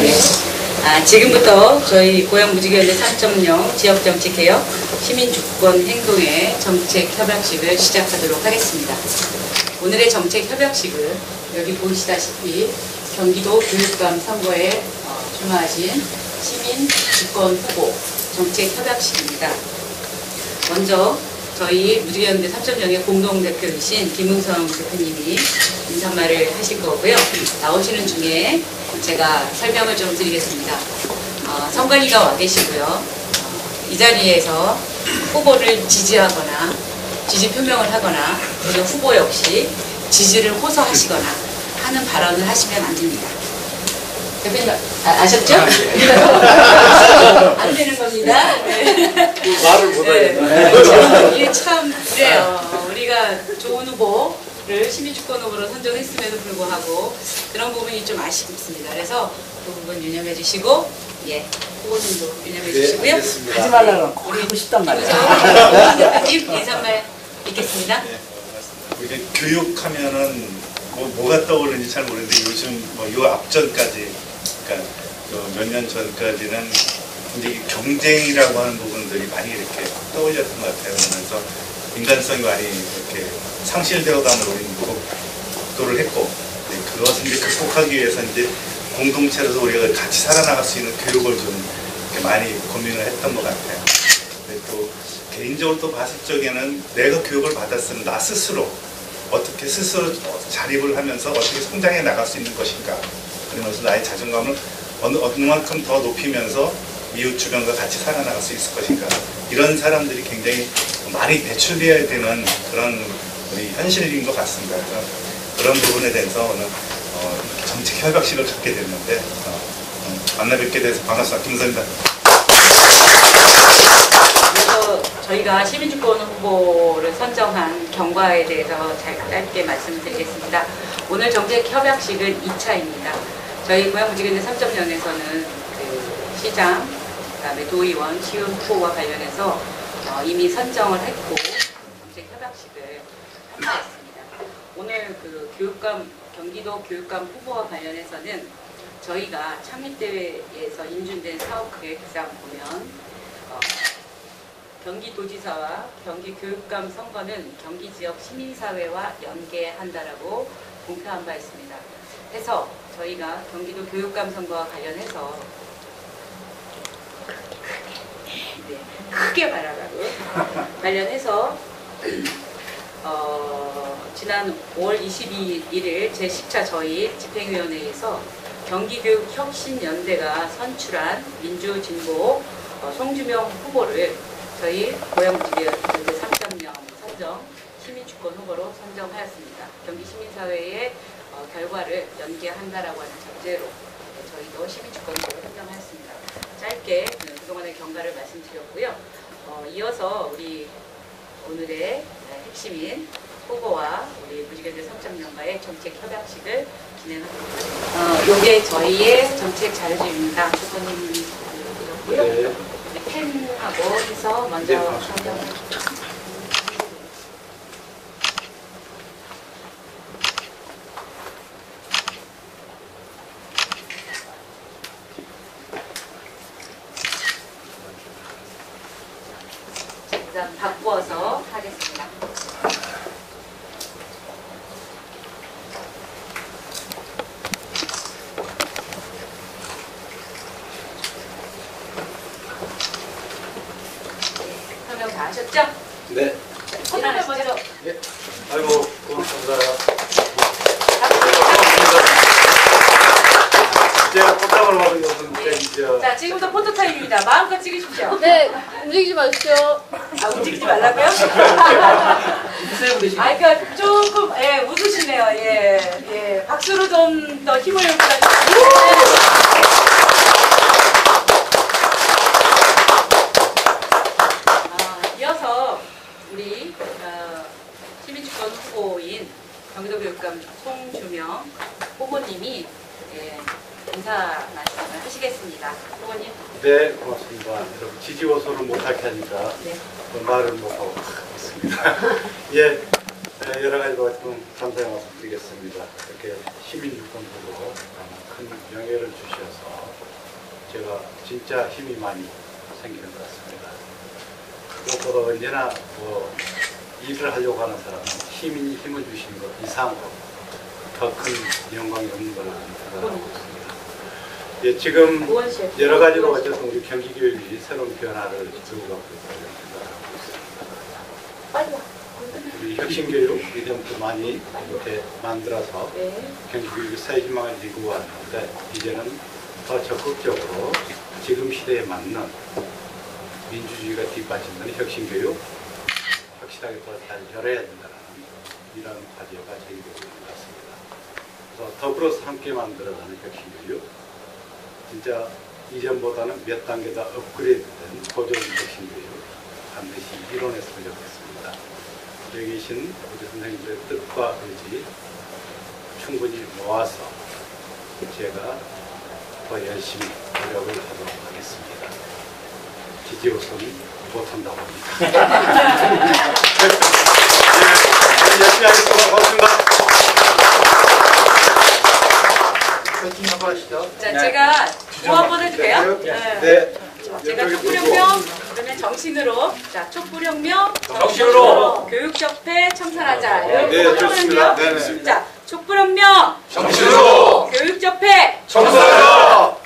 네. 지금부터 저희 고양무지개연대 3.0 지역정치개혁 시민주권행동의 정책협약식을 시작하도록 하겠습니다. 오늘의 정책협약식은 여기 보시다시피 경기도 교육감 선거에 출마하신 시민주권후보 정책협약식입니다. 먼저 저희 무지개연대 3.0의 공동대표이신 김웅성 대표님이 인사말을 하실 거고요. 나오시는 중에 제가 설명을 좀 드리겠습니다. 선관위가 와 계시고요. 이 자리에서 후보를 지지하거나 지지 표명을 하거나 그리고 후보 역시 지지를 호소하시거나 하는 발언을 하시면 안 됩니다. 대표님 아셨죠? 안 되는 겁니다. 네. 말을 못하겠네. 네. 이게 참 그래요. 우리가 좋은 후보를 시민주권 후보로 선정했음에도 불구하고 그런 부분이 좀 아쉽습니다. 그래서 그 부분 유념해 주시고, 예, 후보님도 유념해 주시고요. 하지 말라고 꼭 하고 싶단 말이야. 대표님 인사말 읽겠습니다. 네, 우리가 교육하면은 뭐가 떠오르는지 잘 모르는데 요즘 요 앞전까지, 그러니까 몇 년 전까지는 이제 경쟁이라고 하는 부분들이 많이 이렇게 떠올렸던 것 같아요. 그러면서 인간성이 많이 이렇게 상실되어 가는 우리는 극도를 했고, 그것을 이제 극복하기 위해서 이제 공동체로서 우리가 같이 살아나갈 수 있는 교육을 좀 이렇게 많이 고민을 했던 것 같아요. 근데 또 개인적으로 또 봤을 적에는 내가 교육을 받았으면 나 스스로 어떻게 스스로 자립을 하면서 어떻게 성장해 나갈 수 있는 것인가, 그러면서 나의 자존감을 어느 만큼 더 높이면서 이웃 주변과 같이 살아나갈 수 있을 것인가, 이런 사람들이 굉장히 많이 배출되어야 되는 그런 우리 현실인 것 같습니다. 그래서 그런 부분에 대해서 오늘 정책협약식을 갖게 됐는데 만나 뵙게 돼서 반갑습니다. 김선입니다. 그래서 저희가 시민주권 후보를 선정한 경과에 대해서 짧게 말씀을 드리겠습니다. 오늘 정책협약식은 2차입니다. 저희 고양무지개연대 3.0에서는 그 시장, 그다음에 도의원, 시의원과 관련해서 이미 선정을 했고 정책협약식을 함께했습니다. 오늘 그 경기도 교육감 후보와 관련해서는 저희가 창립대회에서 인준된 사업계획상 보면 경기도지사와 경기교육감 선거는 경기지역 시민사회와 연계한다라고 공표한 바 있습니다. 해서 저희가 경기도 교육감 선거와 관련해서 크게 말하라고 관련해서 지난 5월 22일 제10차 저희 집행위원회에서 경기교육혁신연대가 선출한 민주진보 송주명 후보를 저희 고양무지개연대 3.0 선정 시민주권 후보로 선정하였습니다. 경기시민사회의 결과를 연계한다라고 하는 전제로 저희도 시민주권 후보를 선정하였습니다. 짧게 그동안의 경과를 말씀드렸고요. 이어서 우리 오늘의 핵심인 후보와 우리 무지개연대 3.0과의 정책협약식을 진행하도록 하겠습니다. 요게 저희의 정책 자료집입니다. 후보님 드렸고요. 네. 펜하고 해서 먼저 설명을 일단 바꾸어서 하겠습니다. 설명 다 하셨죠? 네. 하나 먼저. 네. 아이고, 고맙습니다. 제가 포탑을 받은 것은 이제. 자, 지금부터 포토타임입니다. 마음껏 찍으십시오. 네, 움직이지 마십시오. 움직이지 말라고요? 그러니까 조금 웃으시네요. 예. 박수로 좀 더 힘을 부탁드립니다. 이어서 우리 시민주권 후보인 경기도 교육감 송주명 후보님이 인사 말씀을 하시겠습니다. 후보님. 네, 고맙습니다. 여러분 지지 호소를 못하게 하니까 네. 말을 못하고 있습니다. 예, 여러 가지 좀 감사의 말씀 드리겠습니다. 이렇게 시민주권 보고 큰 명예를 주셔서 제가 진짜 힘이 많이 생기는 것 같습니다. 무엇보다 언제나 일을 하려고 하는 사람은 시민이 힘을 주시는 것 이상으로 더 큰 영광이 없는 걸로 생각하고 있습니다. 예, 지금 여러 가지로 어쨌든 우리 경기교육이 새로운 변화를 이끌고 가고 있다고 생각합니다. 우리 혁신교육 이전부터 많이 이렇게 만들어서 경기교육이 새 희망을 이루고 왔는데 이제는 더 적극적으로 지금 시대에 맞는 민주주의가 뒷받침되는 혁신교육 확실하게 더 잘 열어야 된다는 이런 과제가 제기되고 있는 것 같습니다. 그래서 더불어서 함께 만들어가는 혁신교육 진짜 이전보다는 몇 단계 더 업그레이드된 고전 혁신교육 반드시 이뤄냈으면 좋겠습니다. 여기 계신 우리 선생님들의 뜻과 의지 충분히 모아서 제가 더 열심히 노력을 하도록 하겠습니다. 지지우선 못한다고 합니다. 열심히 하겠습니다. 고맙습니다. 파이팅 한번 하시죠. 자, 제가 구호 한번 해도 돼요? 네. 제가 촛불혁명, 그러면 정신으로. 자, 촛불혁명, 정신으로. 교육협회 청산하자. 네, 좋습니다. 네네. 자, 촛불혁명, 정신으로. 교육협회 청산하자.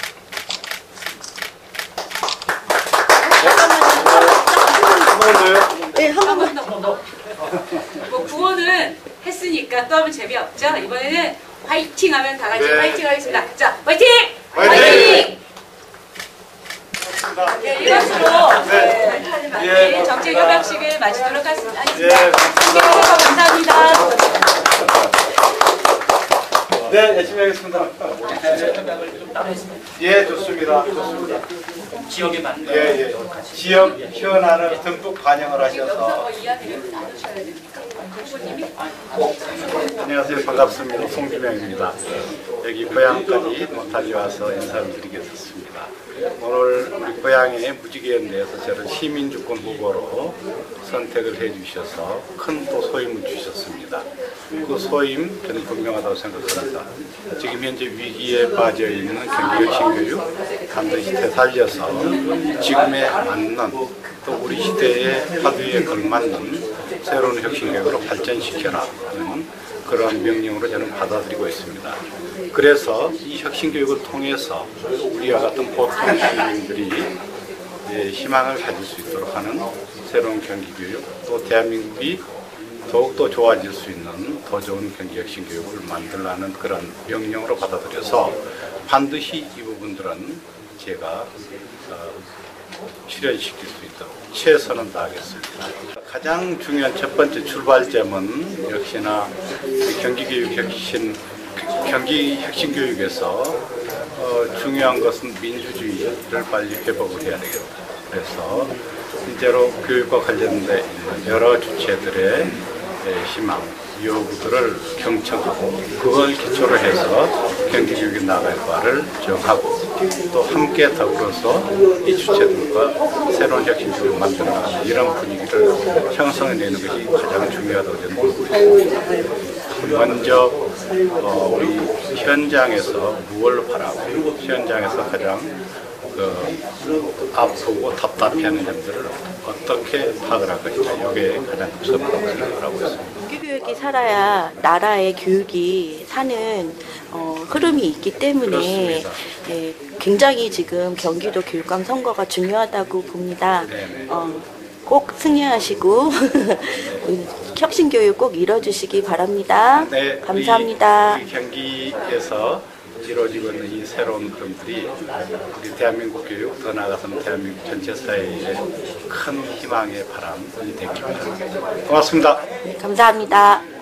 네, 한 번만. 한번 더. 뭐 구호는 했으니까 또 하면 재미없죠? 이번에는 화이팅 하면 다 같이 네. 화이팅 하겠습니다. 자, 화이팅! 화이팅! 네, 이것으로 네. 예. 정책협약식을 마치도록 하겠습니다. 예, 감사합니다. 감사합니다. 네, 열심히 하겠습니다. 예, 좋습니다. 좋습니다. 지역에 맞는 예, 예. 지역 현안을 듬뿍 반영을 하셔서. 이야기를 나누셔야 됩니까? 후보님이? 안녕하세요. 반갑습니다. 송기명입니다. 여기 고향까지 달려와서 인사를 드리겠습니다. 오늘 우리 고향의 무지개연대에서 저를 시민주권 후보로 선택을 해주셔서 큰 또 소임을 주셨습니다. 그 소임 저는 분명하다고 생각합니다. 지금 현재 위기에 빠져 있는 경기혁신교육 반드시 되살려서 지금에 맞는 또 우리 시대의 화두에 걸맞는 새로운 혁신교육으로 발전시켜라 하는 그런 명령으로 저는 받아들이고 있습니다. 그래서 이 혁신교육을 통해서 우리와 같은 보통 시민들이 희망을 가질 수 있도록 하는 새로운 경기교육, 또 대한민국이 더욱더 좋아질 수 있는 더 좋은 경기혁신교육을 만들라는 그런 명령으로 받아들여서 반드시 이 부분들은 제가 실현시킬 수 있도록 최선을 다하겠습니다. 가장 중요한 첫 번째 출발점은 역시나 경기혁신교육에서 중요한 것은 민주주의를 빨리 회복을 해야 되겠다. 그래서 실제로 교육과 관련돼 있는 여러 주체들의 희망, 요구들을 경청하고 그걸 기초로 해서 경기교육이 나갈 바를 정하고 또 함께 더불어서 이 주체들과 새로운 혁신교육을 만들어가는 이런 분위기를 형성해내는 것이 가장 중요하다고 저는 보고 있습니다. 먼저 우리 현장에서 무엇을 바라고 현장에서 가장 아프고 답답해하는 점들을 어떻게 파악을 할 것인가 이게 가장 급선무라고 생각을 하고 있습니다. 교육이 살아야 나라의 교육이 사는 흐름이 있기 때문에 굉장히 지금 경기도 교육감 선거가 중요하다고 봅니다. 꼭 승리하시고 혁신교육 꼭 이뤄주시기 바랍니다. 네, 감사합니다. 우리 경기에서 이루어지고 있는 이 새로운 흐름들이 우리 대한민국 교육, 더 나아가서는 대한민국 전체 사회에 큰 희망의 바람이 되기 바랍니다. 고맙습니다. 감사합니다.